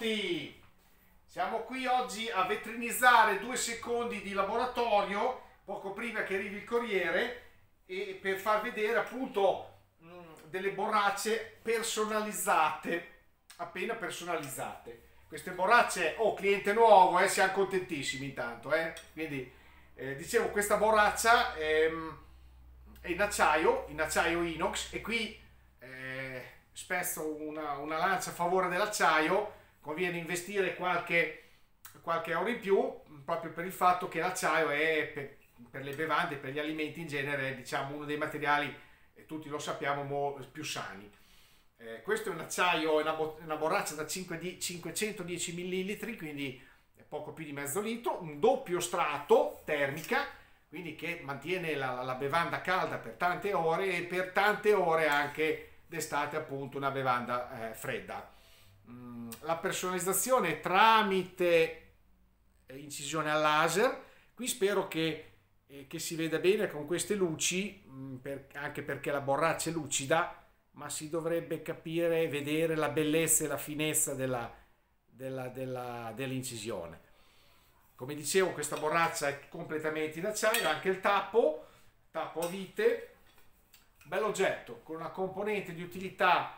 tutti! Siamo qui oggi a vetrinizzare 2 secondi di laboratorio, poco prima che arrivi il corriere, e per far vedere appunto delle borracce personalizzate, appena personalizzate. Queste borracce, cliente nuovo, siamo contentissimi intanto, quindi dicevo, questa borraccia è in acciaio inox, e qui spezzo una lancia a favore dell'acciaio. Conviene investire qualche euro in più, proprio per il fatto che l'acciaio è per le bevande, per gli alimenti in genere, diciamo, uno dei materiali, tutti lo sappiamo, più sani. Questo è un acciaio, è una borraccia da 510 ml, quindi poco più di mezzo litro, un doppio strato termica, quindi che mantiene la bevanda calda per tante ore, e per tante ore anche d'estate appunto una bevanda fredda. La personalizzazione tramite incisione al laser. Qui spero che si veda bene con queste luci, anche perché la borraccia è lucida, ma si dovrebbe capire e vedere la bellezza e la finezza dell'incisione. Come dicevo, questa borraccia è completamente in acciaio, anche il tappo a vite, bello oggetto con una componente di utilità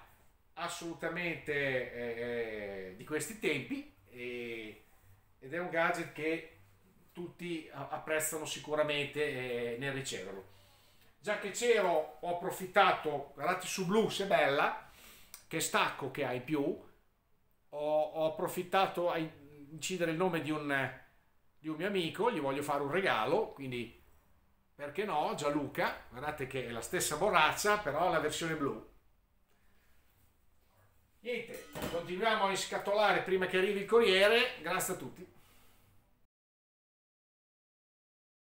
assolutamente di questi tempi, ed è un gadget che tutti apprezzano sicuramente nel riceverlo. Già che c'ero, ho approfittato, guardate su blu se è bella, che stacco che ha in più, ho approfittato a incidere il nome di un mio amico, gli voglio fare un regalo, quindi perché no, Gianluca, guardate che è la stessa borraccia, però la versione blu. Niente, continuiamo a inscatolare prima che arrivi il corriere. Grazie a tutti.